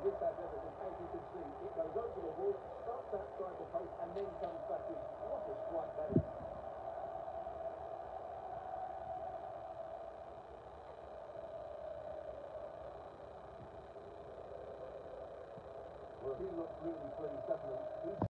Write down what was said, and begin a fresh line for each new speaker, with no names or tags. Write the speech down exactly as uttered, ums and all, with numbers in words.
with that everything, as you can see, it goes over the wall, starts outside the post, and then comes back in. What a strike that is. Well, he looks really pleased, doesn't he? He's